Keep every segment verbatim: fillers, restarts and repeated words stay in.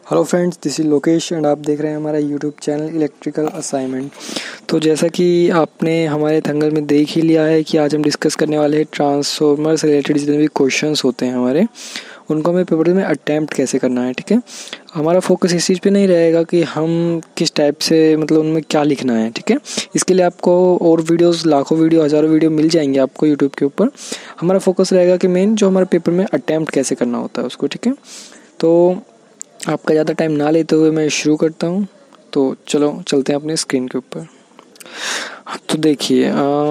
Hello friends, this is Lokesh and आप देख रहे हैं हमारा यूट्यूब चैनल इलेक्ट्रिकल असाइनमेंट। तो जैसा कि आपने हमारे थंगल में देख ही लिया है कि आज हम डिस्कस करने वाले हैं ट्रांसफॉर्मर से रिलेटेड जितने भी क्वेश्चंस होते हैं हमारे, उनको हमें पेपर में अटैम्प्ट कैसे करना है। ठीक है, हमारा फोकस इस चीज़ पे नहीं रहेगा कि हम किस टाइप से, मतलब उनमें क्या लिखना है। ठीक है, इसके लिए आपको और वीडियोस, लाखों वीडियो, हज़ारों वीडियो मिल जाएंगे आपको यूट्यूब के ऊपर। हमारा फोकस रहेगा कि मेन जो हमारे पेपर में अटैम्प्ट कैसे करना होता है उसको। ठीक है, तो आपका ज़्यादा टाइम ना लेते हुए मैं शुरू करता हूँ। तो चलो चलते हैं अपने स्क्रीन के ऊपर। तो देखिए,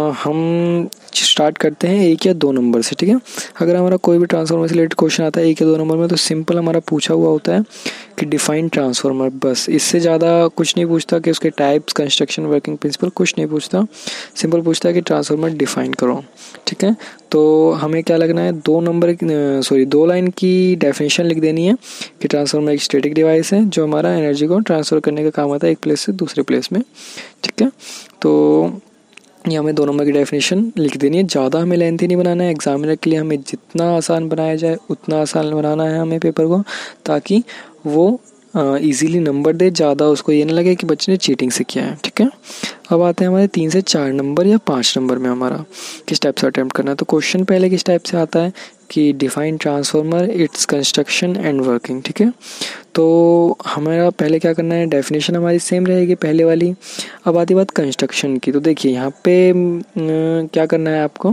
हम स्टार्ट करते हैं एक या दो नंबर से। ठीक है, अगर हमारा कोई भी ट्रांसफार्मर से रिलेटेड क्वेश्चन आता है एक या दो नंबर में, तो सिंपल हमारा पूछा हुआ होता है कि डिफाइन ट्रांसफार्मर। बस इससे ज़्यादा कुछ नहीं पूछता कि उसके टाइप्स, कंस्ट्रक्शन, वर्किंग प्रिंसिपल, कुछ नहीं पूछता। सिंपल पूछता है कि ट्रांसफार्मर डिफाइन करो। ठीक है, तो हमें क्या लगना है, दो नंबर सॉरी दो लाइन की डेफिनेशन लिख देनी है कि ट्रांसफार्मर एक स्टैटिक डिवाइस है जो हमारा एनर्जी को ट्रांसफ़र करने का काम आता है एक प्लेस से दूसरे प्लेस में। ठीक है, तो ये हमें दो नंबर की डेफिनेशन लिख देनी है। ज़्यादा हमें लेंथी नहीं बनाना है। एग्जामिनर के लिए हमें जितना आसान बनाया जाए उतना आसान बनाना है हमें पेपर को, ताकि वो इजीली नंबर दे, ज़्यादा उसको ये ना लगे कि बच्चे ने चीटिंग से किया है। ठीक है, अब आते हैं हमारे तीन से चार नंबर या पाँच नंबर में हमारा किस टाइप से अटैम्प्ट करना है। तो क्वेश्चन पहले किस टाइप से आता है कि define transformer, its construction and working. ठीक है, तो हमारा पहले क्या करना है, डेफिनेशन हमारी सेम रहेगी पहले वाली। अब आती बात कंस्ट्रक्शन की। तो देखिए यहाँ पे न, क्या करना है आपको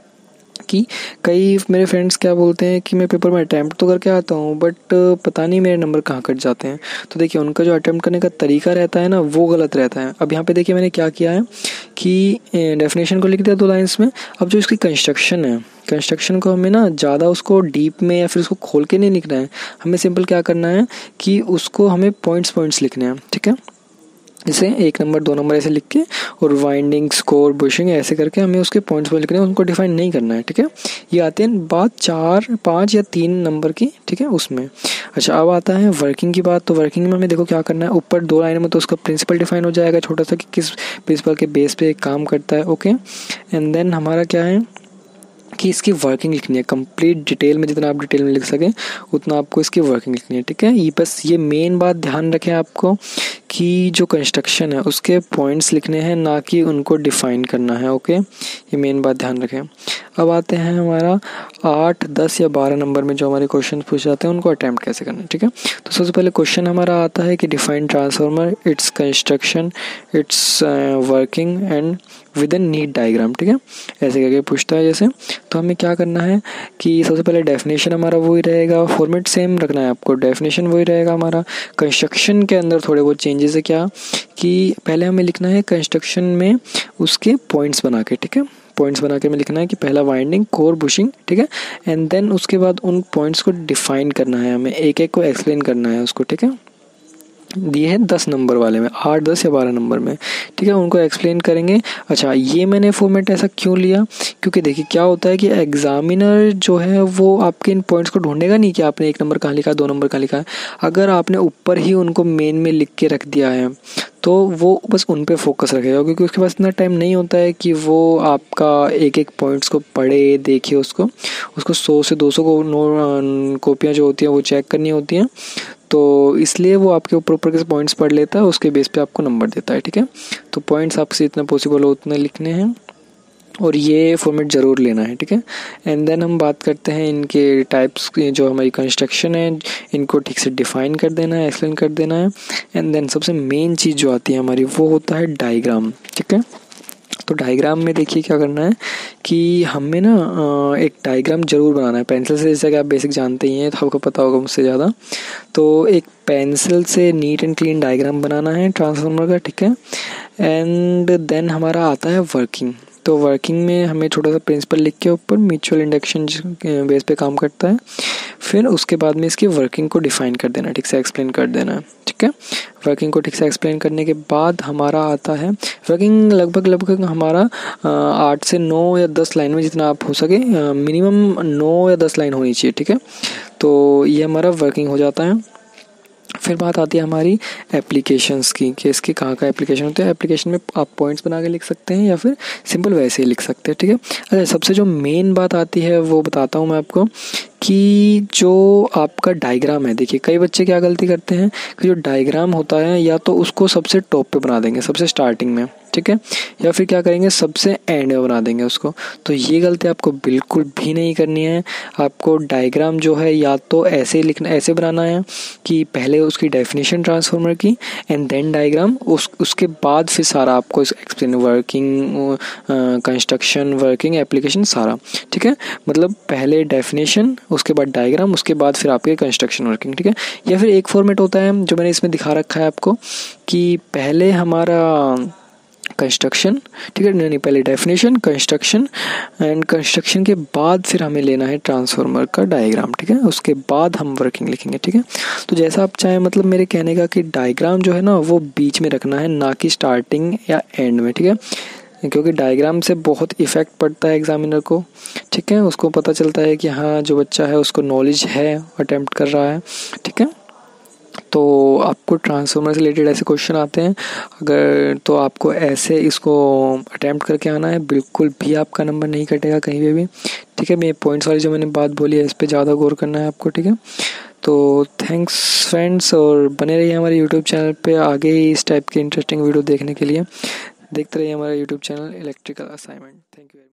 कि कई मेरे फ्रेंड्स क्या बोलते हैं कि मैं पेपर में अटैम्प्ट तो करके आता हूँ बट पता नहीं मेरे नंबर कहाँ कट जाते हैं। तो देखिए उनका जो अटैम्प्ट करने का तरीका रहता है ना, वो गलत रहता है। अब यहाँ पे देखिए मैंने क्या किया है कि डेफिनेशन को लिख दिया दो लाइन्स में। अब जो इसकी कंस्ट्रक्शन है, कंस्ट्रक्शन को हमें ना ज़्यादा उसको डीप में या फिर उसको खोल के नहीं लिखना है। हमें सिंपल क्या करना है कि उसको हमें पॉइंट्स पॉइंट्स लिखने हैं। ठीक है, जैसे एक नंबर, दो नंबर ऐसे लिख के, और वाइंडिंग, स्कोर, बुशिंग ऐसे करके हमें उसके पॉइंट्स पर लिखने हैं, उनको डिफाइन नहीं करना है। ठीक है, ये आते हैं बात चार, पाँच या तीन नंबर की। ठीक है, उसमें अच्छा अब आता है वर्किंग की बात। तो वर्किंग में हमें देखो क्या करना है, ऊपर दो लाइन में तो उसका प्रिंसिपल डिफाइन हो जाएगा छोटा सा कि किस प्रिंसिपल के बेस पे काम करता है। ओके, एंड देन हमारा क्या है कि इसकी वर्किंग लिखनी है कंप्लीट डिटेल में, जितना आप डिटेल में लिख सकें उतना आपको इसकी वर्किंग लिखनी है। ठीक है, ये बस ये मेन बात ध्यान रखें आपको कि जो कंस्ट्रक्शन है उसके पॉइंट्स लिखने हैं, ना कि उनको डिफाइन करना है। ओके, ये मेन बात ध्यान रखें। अब आते हैं हमारा आठ, दस या बारह नंबर में जो हमारे क्वेश्चन पूछे जाते हैं उनको अटैम्प्ट कैसे करना है। ठीक है, तो सबसे पहले क्वेश्चन हमारा आता है कि define transformer, its construction, its working and within neat diagram. ठीक है, ऐसे करके पूछता है जैसे। तो हमें क्या करना है कि सबसे पहले डेफिनेशन हमारा वही रहेगा, फॉर्मेट सेम रखना है आपको, डेफिनेशन वही रहेगा हमारा। कंस्ट्रक्शन के अंदर थोड़े बहुत चेंजेस है, क्या कि पहले हमें लिखना है कंस्ट्रक्शन में उसके पॉइंट्स बना के। ठीक है, पॉइंट्स बना के हमें लिखना है कि पहला वाइंडिंग, कोर, बुशिंग। ठीक है, एंड देन उसके बाद उन पॉइंट्स को डिफाइन करना है हमें, एक एक को एक्सप्लेन करना है उसको। ठीक है, दिए हैं दस नंबर वाले में, आठ, दस या बारह नंबर में। ठीक है, उनको एक्सप्लेन करेंगे। अच्छा, ये मैंने फॉर्मेट ऐसा क्यों लिया, क्योंकि देखिए क्या होता है कि एग्जामिनर जो है वो आपके इन पॉइंट्स को ढूंढेगा नहीं कि आपने एक नंबर कहाँ लिखा है, दो नंबर कहाँ लिखा है। अगर आपने ऊपर ही उनको मेन में लिख के रख दिया है तो वो बस उन पे फोकस रखेगा, क्योंकि उसके पास इतना टाइम नहीं होता है कि वो आपका एक एक पॉइंट्स को पढ़े, देखे उसको उसको सौ से दो सौ को नो कॉपियाँ जो होती हैं वो चेक करनी होती हैं। तो इसलिए वो आपके ऊपर ऊपर के पॉइंट्स पढ़ लेता है, उसके बेस पे आपको नंबर देता है। ठीक है, तो पॉइंट्स आपसे इतना पॉसिबल हो उतने लिखने हैं और ये फॉर्मेट ज़रूर लेना है। ठीक है, एंड देन हम बात करते हैं इनके टाइप्स की। जो हमारी कंस्ट्रक्शन है इनको ठीक से डिफाइन कर देना है, एक्सप्लेन कर देना है। एंड देन सबसे मेन चीज़ जो आती है हमारी वो होता है डायग्राम। ठीक है, तो डायग्राम में देखिए क्या करना है कि हमें ना एक डायग्राम जरूर बनाना है पेंसिल से, जैसा कि आप बेसिक जानते ही हैं, तो आपको पता होगा मुझसे ज़्यादा। तो एक पेंसिल से नीट एंड क्लीन डायग्राम बनाना है ट्रांसफार्मर का। ठीक है, एंड देन हमारा आता है वर्किंग। तो वर्किंग में हमें छोटा सा प्रिंसिपल लिख के ऊपर म्यूचुअल इंडक्शन बेस पे काम करता है, फिर उसके बाद में इसकी वर्किंग को डिफाइन कर देना, ठीक से एक्सप्लेन कर देना है। ठीक है, वर्किंग को ठीक से एक्सप्लेन करने के बाद हमारा आता है वर्किंग। लगभग लगभग हमारा आठ से नौ या दस लाइन में, जितना आप हो सके, मिनिमम नौ या दस लाइन होनी चाहिए। ठीक है, तो ये हमारा वर्किंग हो जाता है। फिर बात आती है हमारी एप्लीकेशंस की कि इसके कहाँ का एप्लीकेशन होता है। एप्लीकेशन में आप पॉइंट्स बना के लिख सकते हैं या फिर सिंपल वैसे ही लिख सकते हैं। ठीक है, अच्छा सबसे जो मेन बात आती है वो बताता हूँ मैं आपको कि जो आपका डायग्राम है, देखिए कई बच्चे क्या गलती करते हैं कि जो डायग्राम होता है या तो उसको सबसे टॉप पे बना देंगे, सबसे स्टार्टिंग में, ठीक है, या फिर क्या करेंगे सबसे एंड में बना देंगे उसको। तो ये गलती आपको बिल्कुल भी नहीं करनी है। आपको डायग्राम जो है या तो ऐसे लिखना, ऐसे बनाना है कि पहले उसकी डेफिनेशन ट्रांसफॉर्मर की एंड देन डायग्राम, उस उसके बाद फिर सारा आपको explain, working, construction, working, application, सारा, ठीक है। मतलब पहले डेफिनेशन, उसके बाद डायग्राम, उसके बाद फिर आपके कंस्ट्रक्शन, वर्किंग, ठीक है। या फिर एक फॉर्मेट होता है जो मैंने इसमें दिखा रखा है आपको कि पहले हमारा कंस्ट्रक्शन, ठीक है, नहीं पहले डेफिनेशन, कंस्ट्रक्शन एंड कंस्ट्रक्शन के बाद फिर हमें लेना है ट्रांसफार्मर का डायग्राम, ठीक है, उसके बाद हम वर्किंग लिखेंगे, ठीक है। तो जैसा आप चाहें, मतलब मेरे कहने का कि डायग्राम जो है ना वो बीच में रखना है, ना कि स्टार्टिंग या एंड में, ठीक है, क्योंकि डायग्राम से बहुत इफेक्ट पड़ता है एग्जामिनर को, ठीक है। उसको पता चलता है कि हाँ जो बच्चा है उसको नॉलेज है, अटेम्प्ट कर रहा है, ठीक है। तो आपको ट्रांसफार्मर से रिलेटेड ऐसे क्वेश्चन आते हैं, अगर तो आपको ऐसे इसको अटेम्प्ट करके आना है, बिल्कुल भी आपका नंबर नहीं कटेगा कहीं पे भी, ठीक है। मैं पॉइंट्स वाली जो मैंने बात बोली है इस पे ज़्यादा गौर करना है आपको, ठीक है। तो थैंक्स फ्रेंड्स, और बने रहिए हमारे यूट्यूब चैनल पे आगे ही इस टाइप के इंटरेस्टिंग वीडियो देखने के लिए। देखते रहिए हमारा YouTube channel electrical assignment. Thank you.